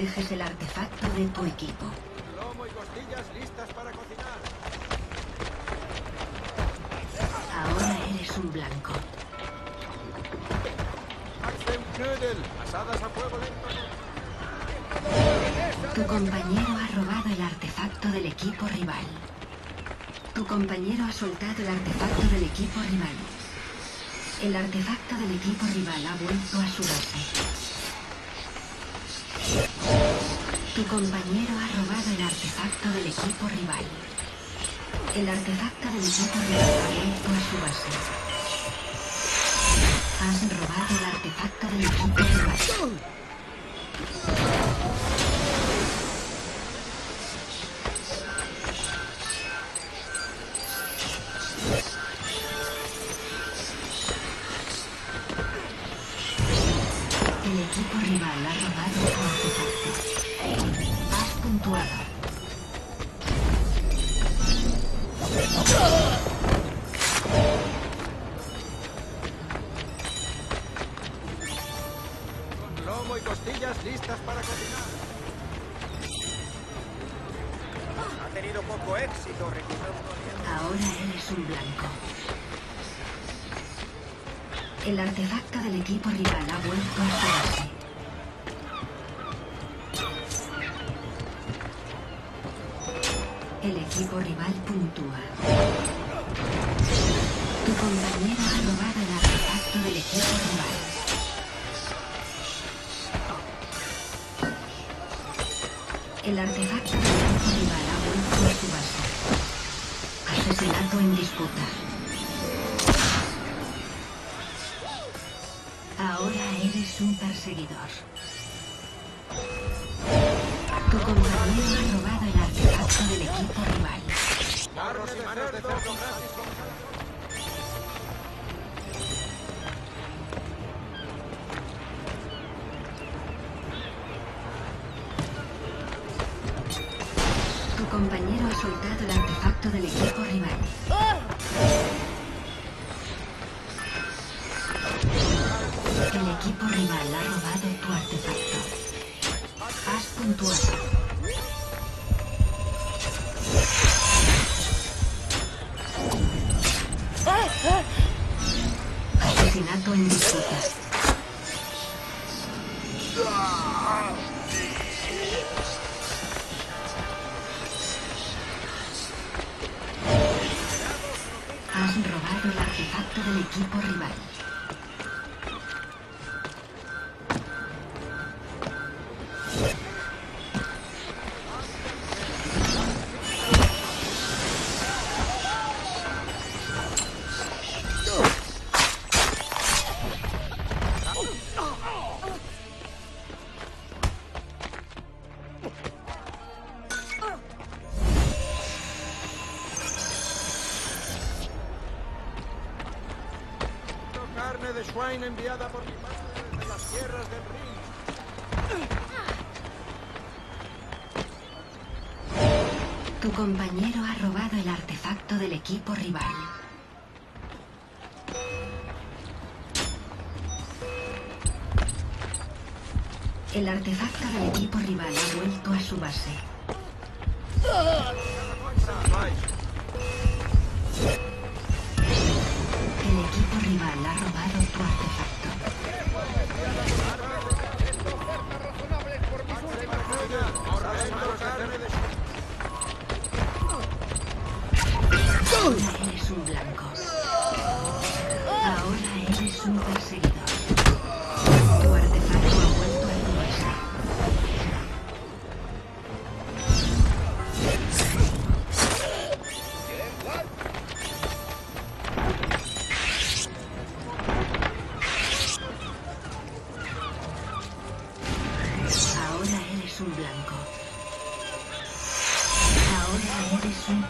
proteges el artefacto de tu equipo. Lomo y costillas listas para cocinar. Ahora eres un blanco. Axel Knödel, asadas a fuego lento. Tu compañero ha robado el artefacto del equipo rival. Tu compañero ha soltado el artefacto del equipo rival. El artefacto del equipo rival ha vuelto a su base. Tu compañero ha robado el artefacto del equipo rival. El artefacto del equipo rival ha vuelto a su base. Has robado el artefacto del equipo rival. El equipo rival ha robado tu artefacto. Has puntuado. Lomo y costillas listas para cocinar. Ha tenido poco éxito, Ahora eres un blanco. El artefacto del equipo rival ha vuelto a su base. El equipo rival puntúa. Tu compañero ha robado el artefacto del equipo rival. El artefacto del equipo rival ha vuelto a su base. Asesinato en disputa. Ahora eres un perseguidor. Tu compañero ha robado el artefacto del equipo rival. Carros y manos de cerdo gratis. Tu compañero ha soltado el artefacto del equipo rival. El equipo rival ha robado tu artefacto. Has puntuado. Asesinato en disputa. Has robado el artefacto del equipo rival. Carne de swine enviada por mi padre desde las tierras del Rin. Tu compañero ha robado el artefacto del equipo rival. El artefacto del equipo rival ha vuelto a su base. El equipo rival ha robado tu artefacto. Ahora eres un blanco. Ahora eres un perseguidor. Tu artefacto ha vuelto a tu base. Ahora eres un blanco. Ahora eres un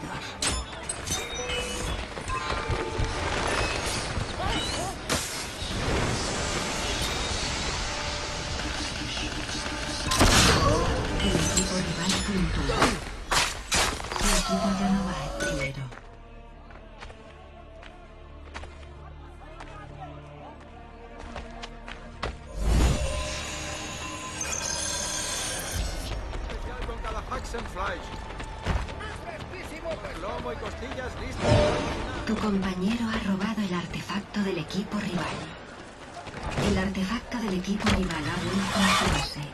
perseguidor. Fleisch. Lomo y costillas listos para cocinar. Tu compañero ha robado el artefacto del equipo rival. El artefacto del equipo rival ha vuelto a su base.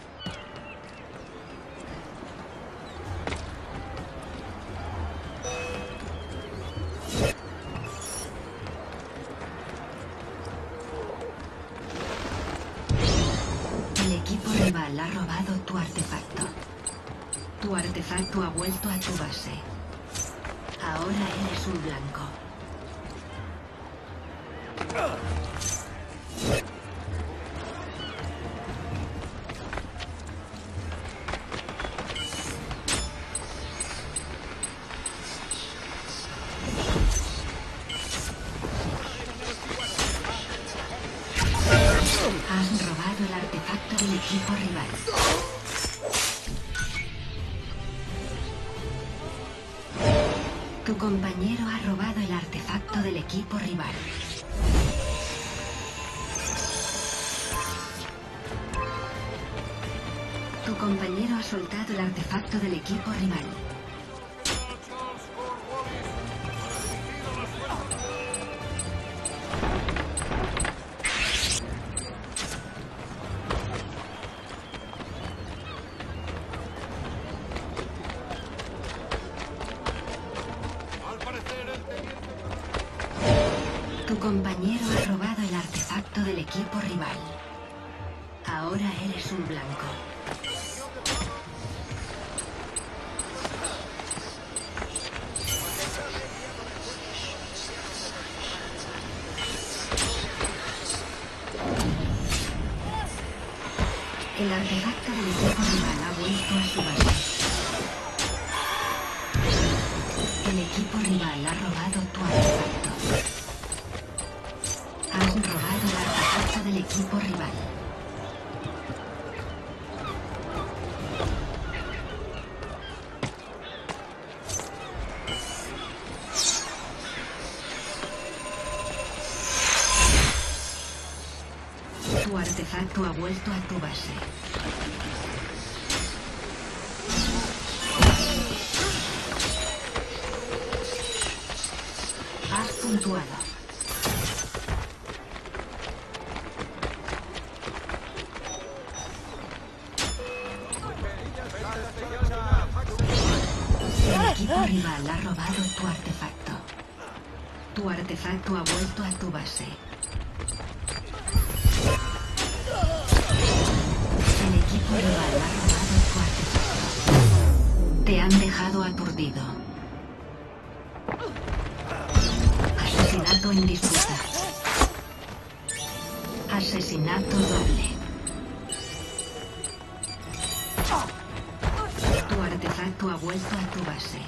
El equipo rival ha robado tu artefacto. Tu artefacto ha vuelto a tu base. Ahora eres un blanco. Has robado el artefacto del equipo rival. Tu compañero ha robado el artefacto del equipo rival. Tu compañero ha soltado el artefacto del equipo rival. Tu compañero ha robado el artefacto del equipo rival. Ahora eres un blanco. El artefacto del equipo rival ha vuelto a su base. El equipo rival ha robado tu artefacto. Has robado el artefacto del equipo rival. Tu artefacto ha vuelto a tu base. Has puntuado. El equipo rival ha robado tu artefacto. Tu artefacto ha vuelto a tu base. El equipo rival ha robado tu artefacto. Te han dejado aturdido. Asesinato en disputa. Asesinato doble. Tu artefacto ha vuelto a tu base.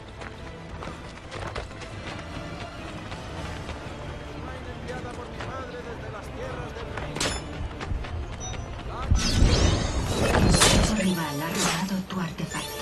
Enviada por mi madre desde las tierras del rey. El equipo rival ha robado tu artefacto.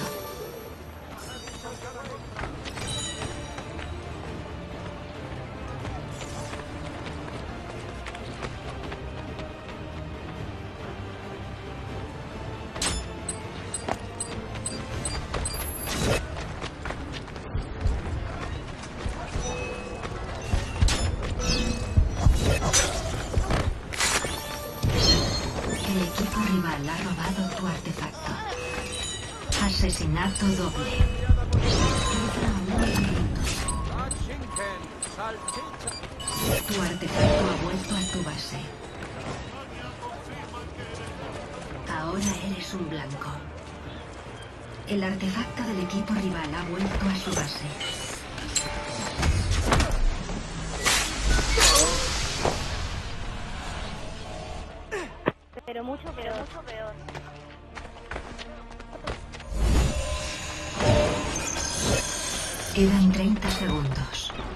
El equipo rival ha robado tu artefacto. Asesinato doble. Schinken, salchicha. Tu artefacto ha vuelto a tu base. Ahora eres un blanco. El artefacto del equipo rival ha vuelto a su base. Pero mucho peor. Quedan 30 segundos.